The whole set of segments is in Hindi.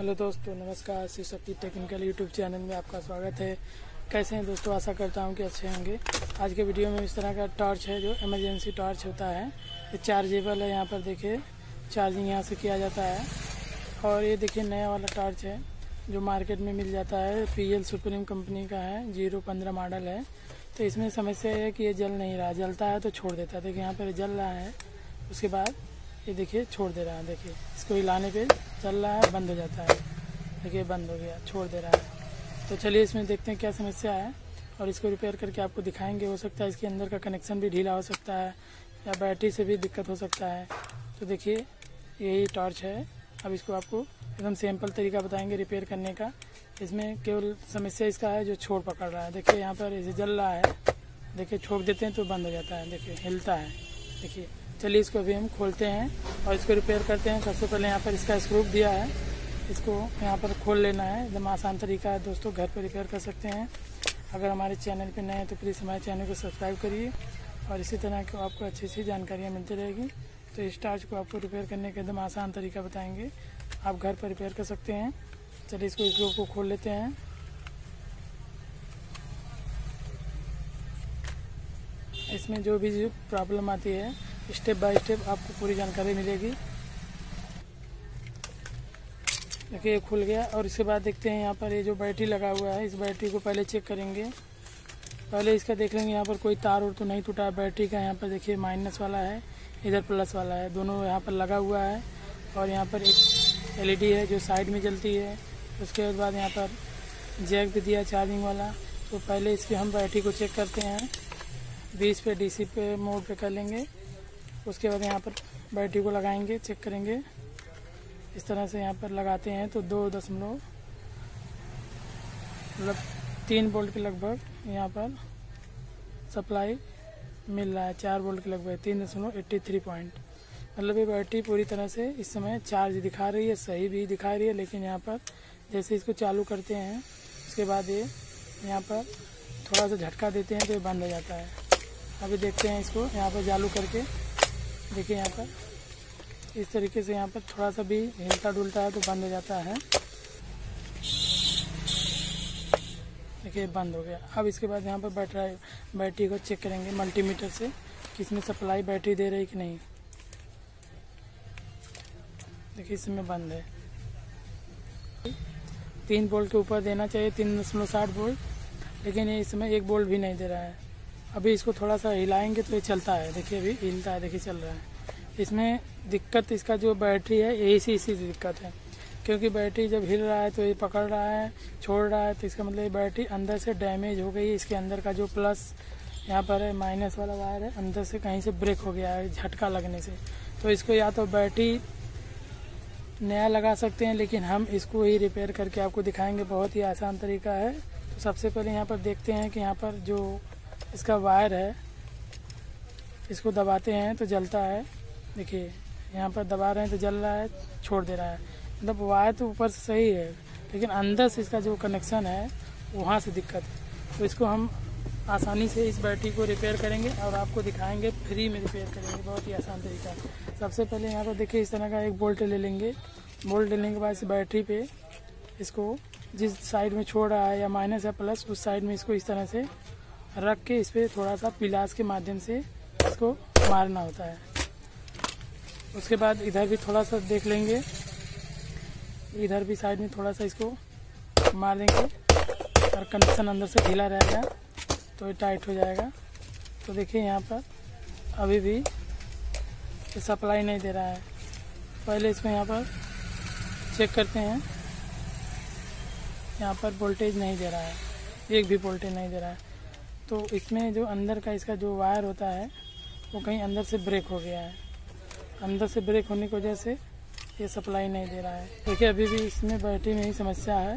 हेलो दोस्तों, नमस्कार। Shiv Shakti technical YouTube channel में आपका स्वागत है। कैसे हैं दोस्तों? आशा करता हूं कि अच्छे होंगे। आज के वीडियो में इस तरह का टॉर्च है जो इमरजेंसी टॉर्च होता है। ये चार्जेबल है। यहाँ पर देखिए चार्जिंग यहाँ से किया जाता है। और ये देखिए नया वाला टॉर्च है जो मार्केट में मिल जाता है। PL सुप्रीम कंपनी का है, 015 मॉडल है। तो इसमें समस्या है कि ये जल नहीं रहा, जलता है तो छोड़ देता है। देखिए यहाँ पर जल रहा है, उसके बाद ये देखिए छोड़ दे रहा है। देखिए इसको हिलाने पे चल रहा है, बंद हो जाता है। देखिए बंद हो गया, छोड़ दे रहा है। तो चलिए इसमें देखते हैं क्या समस्या है और इसको रिपेयर करके आपको दिखाएंगे। हो सकता है इसके अंदर का कनेक्शन भी ढीला हो सकता है या बैटरी से भी दिक्कत हो सकता है। तो देखिए यही टॉर्च है। अब इसको आपको एकदम सिंपल तरीका बताएंगे रिपेयर करने का। इसमें केवल समस्या इसका है जो छोड़ पकड़ रहा है। देखिए यहाँ पर इसे जल रहा है, देखिए छोड़ देते हैं तो बंद हो जाता है। देखिए हिलता है। देखिए चलिए इसको अभी हम खोलते हैं और इसको रिपेयर करते हैं। सबसे पहले यहाँ पर इसका स्क्रू दिया है, इसको यहाँ पर खोल लेना है। एकदम आसान तरीका है दोस्तों, घर पर रिपेयर कर सकते हैं। अगर हमारे चैनल पे नए हैं तो प्लीज़ हमारे चैनल को सब्सक्राइब करिए और इसी तरह की आपको अच्छी अच्छी जानकारियाँ मिलती रहेगी। तो इस टॉर्च को आपको रिपेयर करने का एकदम आसान तरीका बताएंगे, आप घर पर रिपेयर कर सकते हैं। चलिए इसको स्क्रू को खोल लेते हैं। इसमें जो भी प्रॉब्लम आती है स्टेप बाय स्टेप आपको पूरी जानकारी मिलेगी। देखिए ये खुल गया और इसके बाद देखते हैं यहाँ पर ये जो बैटरी लगा हुआ है, इस बैटरी को पहले चेक करेंगे। पहले इसका देख लेंगे यहाँ पर कोई तार और तो नहीं टूटा है बैटरी का। यहाँ पर देखिए माइनस वाला है, इधर प्लस वाला है, दोनों यहाँ पर लगा हुआ है। और यहाँ पर एक LED है जो साइड में जलती है। उसके बाद यहाँ पर जैक भी दिया चार्जिंग वाला। तो पहले इसकी हम बैटरी को चेक करते हैं। 20 पे DC पे मोड पे कर लेंगे। उसके बाद यहाँ पर बैटरी को लगाएंगे, चेक करेंगे। इस तरह से यहाँ पर लगाते हैं तो 3 वोल्ट के लगभग यहाँ पर सप्लाई मिल रहा है। 4 वोल्ट के लगभग 3.83 पॉइंट। मतलब ये बैटरी पूरी तरह से इस समय चार्ज दिखा रही है, सही भी दिखा रही है। लेकिन यहाँ पर जैसे इसको चालू करते हैं उसके बाद ये यहाँ पर थोड़ा सा झटका देते हैं तो ये बंद हो जाता है। अभी देखते हैं इसको यहाँ पर चालू करके। देखिए यहाँ पर इस तरीके से यहाँ पर थोड़ा सा भी हिलता डुलता है तो बंद हो जाता है। देखिए बंद हो गया। अब इसके बाद यहाँ पर बैटरी को चेक करेंगे मल्टीमीटर से कि इसमें सप्लाई बैटरी दे रही कि नहीं। देखिए इसमें बंद है। 3 वोल्ट के ऊपर देना चाहिए, 3.60 वोल्ट, लेकिन ये इसमें 1 वोल्ट भी नहीं दे रहा है। अभी इसको थोड़ा सा हिलाएंगे तो ये चलता है। देखिए अभी हिलता है, देखिए चल रहा है। इसमें दिक्कत इसका जो बैटरी है इसी दिक्कत है, क्योंकि बैटरी जब हिल रहा है तो ये पकड़ रहा है, छोड़ रहा है। तो इसका मतलब ये बैटरी अंदर से डैमेज हो गई। इसके अंदर का जो प्लस यहाँ पर है, माइनस वाला वायर है, अंदर से कहीं से ब्रेक हो गया है झटका लगने से। तो इसको या तो बैटरी नया लगा सकते हैं, लेकिन हम इसको ही रिपेयर करके आपको दिखाएंगे। बहुत ही आसान तरीका है। तो सबसे पहले यहाँ पर देखते हैं कि यहाँ पर जो इसका वायर है इसको दबाते हैं तो जलता है। देखिए यहाँ पर दबा रहे हैं तो जल रहा है, छोड़ दे रहा है। मतलब वायर तो ऊपर से सही है, लेकिन अंदर से इसका जो कनेक्शन है वहाँ से दिक्कत है। तो इसको हम आसानी से इस बैटरी को रिपेयर करेंगे और आपको दिखाएंगे, फ्री में रिपेयर करेंगे। बहुत ही आसान तरीका। सबसे पहले यहाँ पर देखिए इस तरह का एक बोल्ट ले लेंगे। बोल्ट लेने के बाद इस बैटरी पे इसको जिस साइड में छोड़ रहा है या माइनस या प्लस, उस साइड में इसको इस तरह से रख के इस पर थोड़ा सा पिलास के माध्यम से इसको मारना होता है। उसके बाद इधर भी थोड़ा सा देख लेंगे, इधर भी साइड में थोड़ा सा इसको मार देंगे और कनेक्शन अंदर से ढीला रहेगा तो ये टाइट हो जाएगा। तो देखिए यहाँ पर अभी भी ये सप्लाई नहीं दे रहा है। पहले इसको यहाँ पर चेक करते हैं। यहाँ पर वोल्टेज नहीं दे रहा है, एक भी वोल्टेज नहीं दे रहा है। तो इसमें जो अंदर का इसका जो वायर होता है वो कहीं अंदर से ब्रेक हो गया है। अंदर से ब्रेक होने की वजह से ये सप्लाई नहीं दे रहा है। देखिए अभी भी इसमें बैटरी में ही समस्या है।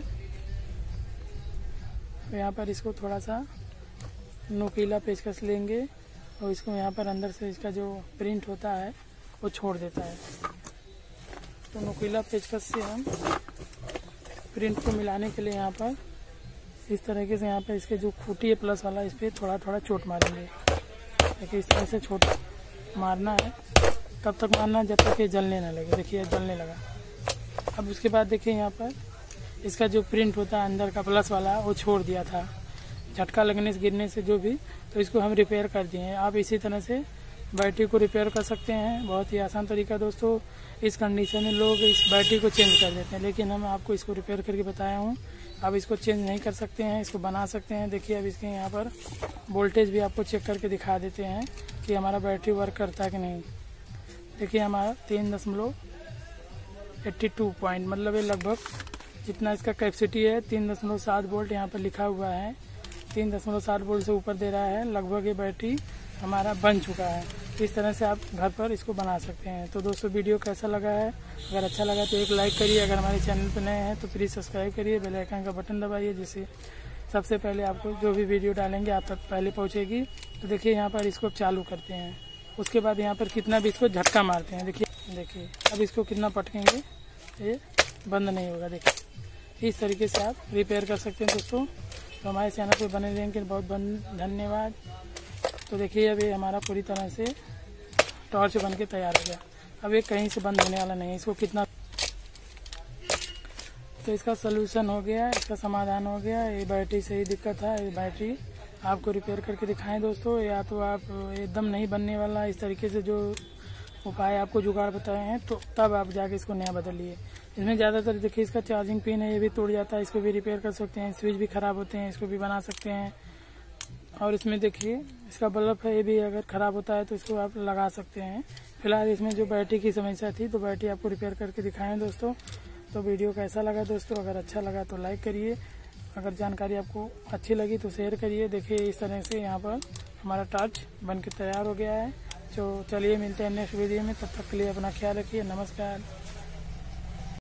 तो यहाँ पर इसको थोड़ा सा नोकीला पेचकस लेंगे और इसको यहाँ पर अंदर से इसका जो प्रिंट होता है वो छोड़ देता है। तो नोकीला पेचकस से हम प्रिंट को मिलाने के लिए यहाँ पर इस तरीके से यहाँ पर इसके जो खूटी है प्लस वाला, इस पर थोड़ा थोड़ा चोट मारेंगे। देखिए इस तरह से चोट मारना है। तब तक मारना जब तक ये जलने ना लगे। देखिए जलने लगा। अब उसके बाद देखिए यहाँ पर इसका जो प्रिंट होता है अंदर का प्लस वाला वो छोड़ दिया था, झटका लगने से गिरने से जो भी, तो इसको हम रिपेयर कर दिए हैं। आप इसी तरह से बैटरी को रिपेयर कर सकते हैं, बहुत ही आसान तरीका दोस्तों। इस कंडीशन में लोग इस बैटरी को चेंज कर देते हैं, लेकिन हम आपको इसको रिपेयर करके बताया हूँ। आप इसको चेंज नहीं कर सकते हैं, इसको बना सकते हैं। देखिए अब इसके यहाँ पर वोल्टेज भी आपको चेक करके दिखा देते हैं कि हमारा बैटरी वर्क करता है कि नहीं। देखिए हमारा 3.82 पॉइंट, मतलब ये लगभग जितना इसका कैपेसिटी है 3.7 वोल्ट यहाँ पर लिखा हुआ है, 3.7 वोल्ट से ऊपर दे रहा है। लगभग ये बैटरी हमारा बन चुका है। इस तरह से आप घर पर इसको बना सकते हैं। तो दोस्तों वीडियो कैसा लगा है, अगर अच्छा लगा तो एक लाइक करिए, अगर हमारे चैनल पर नए हैं तो प्लीज़ सब्सक्राइब करिए, बेल आइकन का बटन दबाइए, जिससे सबसे पहले आपको जो भी वीडियो डालेंगे आप तक पहले पहुंचेगी। तो देखिए यहाँ पर इसको चालू करते हैं, उसके बाद यहाँ पर कितना भी इसको झटका मारते हैं। देखिए अब इसको कितना पटकेंगे ये बंद नहीं होगा। देखिए इस तरीके से आप रिपेयर कर सकते हैं दोस्तों। तो हमारे चैनल पर बने रहेंगे, बहुत बहुत धन्यवाद। तो देखिए अब ये हमारा पूरी तरह से टॉर्च बन के तैयार हो गया। अब ये कहीं से बंद होने वाला नहीं है। इसको कितना, तो इसका सलूशन हो गया, इसका समाधान हो गया। ये बैटरी से ही दिक्कत है, ये बैटरी आपको रिपेयर करके दिखाएं दोस्तों। या तो आप एकदम नहीं बनने वाला, इस तरीके से जो उपाय आपको जुगाड़ बताए हैं तो तब आप जाके इसको नया बदलिए। इसमें ज़्यादातर देखिए इसका चार्जिंग पिन है, ये भी टूट जाता है, इसको भी रिपेयर कर सकते हैं। स्विच भी ख़राब होते हैं, इसको भी बना सकते हैं। और इसमें देखिए इसका बल्ब है, ये भी अगर ख़राब होता है तो इसको आप लगा सकते हैं। फिलहाल इसमें जो बैटरी की समस्या थी तो बैटरी आपको रिपेयर करके दिखाएं दोस्तों। तो वीडियो कैसा लगा दोस्तों, अगर अच्छा लगा तो लाइक करिए, अगर जानकारी आपको अच्छी लगी तो शेयर करिए। देखिए इस तरह से यहाँ पर हमारा टॉर्च बन के तैयार हो गया है। तो चलिए मिलते हैं नेक्स्ट वीडियो में, तब तक के लिए अपना ख्याल रखिए। नमस्कार।